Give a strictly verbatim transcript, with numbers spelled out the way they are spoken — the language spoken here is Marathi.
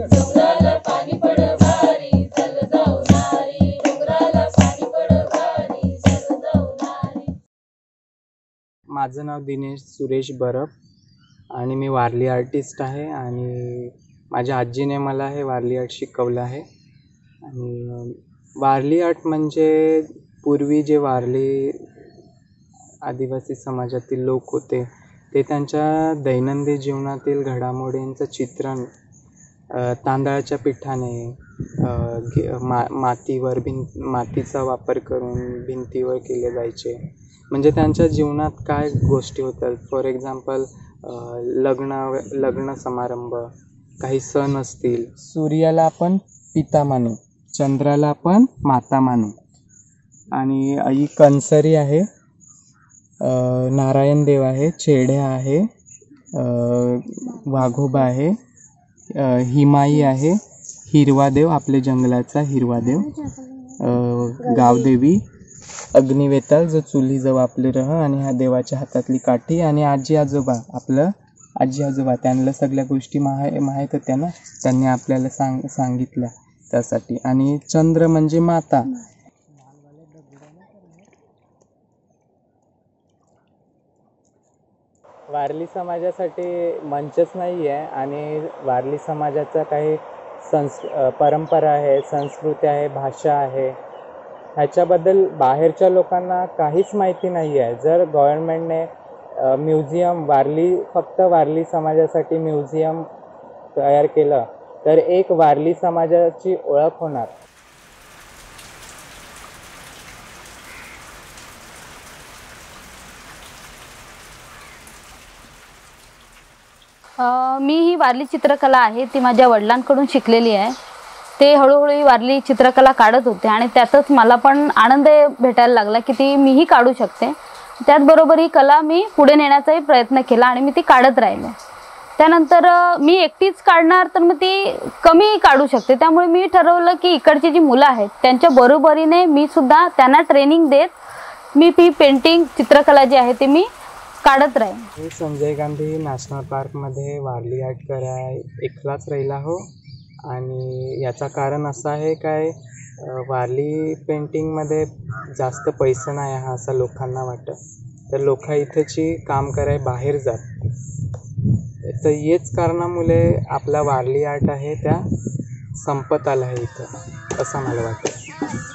डोंगराला पाणी पड भारी चल जाऊ नारी डोंगराला पाणी पड भारी चल जाऊ नारी। माझं नाव दिनेश सुरेश बरप आणि मी वारली आर्टिस्ट आहे आणि माझ्या आजीने मला हे वारली आर्ट शिकवलं आहे। आणि वारली आर्ट म्हणजे पूर्वी जे वारली आदिवासी समाजातील लोक होते ते त्यांच्या दैनंदिन जीवनातील घडामोडींचं चित्रण तांदळाच्या पिठाने मा मातीवर भिंत मातीचा वापर करून भिंतीवर केले जायचे। म्हणजे त्यांच्या जीवनात काय गोष्टी होतात, फॉर एक्झाम्पल लग्न लग्न समारंभ, काही सण असतील, सूर्याला आपण पिता मानू, चंद्राला आपण माता मानू। आणि आई कंसरी आहे, नारायण देव आहे, छेड्या आहे, वाघोबा आहे, हिमाई आहे, हिरवा देव आपले जंगलाचा हिरवा देव, गावदेवी, अग्निवेताल जो चुलीजवळ आपले रह आणि ह्या देवाच्या हातातली काठी, आणि आजी आजोबा आपलं आजी आजोबा त्यांना सगळ्या गोष्टी माहि माहीत होत्या ना, त्यांनी आपल्याला सांग सांगितल्या त्यासाठी। आणि चंद्र म्हणजे माता। वारली समाजासाठी मंचच नाही आहे आणि वारली समाजाचा काही संस् परंपरा आहे, संस्कृती आहे, भाषा आहे, ह्याच्याबद्दल बाहेरच्या लोकांना काहीच माहिती नाही आहे। जर गव्हर्नमेंटने म्युझियम वारली फक्त वारली समाजासाठी म्युझियम तयार केलं तर एक वारली समाजाची ओळख होणार। मी ही वारली चित्रकला आहे ती माझ्या वडिलांकडून शिकलेली आहे। ते हळूहळू ही वारली चित्रकला काढत होते आणि त्यातच मला पण आनंद भेटायला लागला की ती मीही काढू शकते। त्याचबरोबर ही कला मी पुढे नेण्याचाही प्रयत्न केला आणि मी ती काढत राहिले। त्यानंतर मी एकटीच काढणार तर मग ती कमी काढू शकते, त्यामुळे मी ठरवलं की इकडची जी मुलं आहेत त्यांच्या बरोबरीने मी सुद्धा त्यांना ट्रेनिंग देत मी ती पेंटिंग चित्रकला जी आहे ती मी काढत राहील। मी संजय गांधी नॅशनल पार्कमध्ये वारली आर्ट कराय एकलाच राहिला हो। आणि याचं कारण असं आहे काय, वारली पेंटिंगमध्ये जास्त पैसा नाही हा असं लोकांना वाटतं, तर लोक इथेची काम कराय बाहेर जात, तर हेच कारणामुळे आपला वारली आर्ट आहे त्या संपत आला आहे इथं असं मला वाटतं।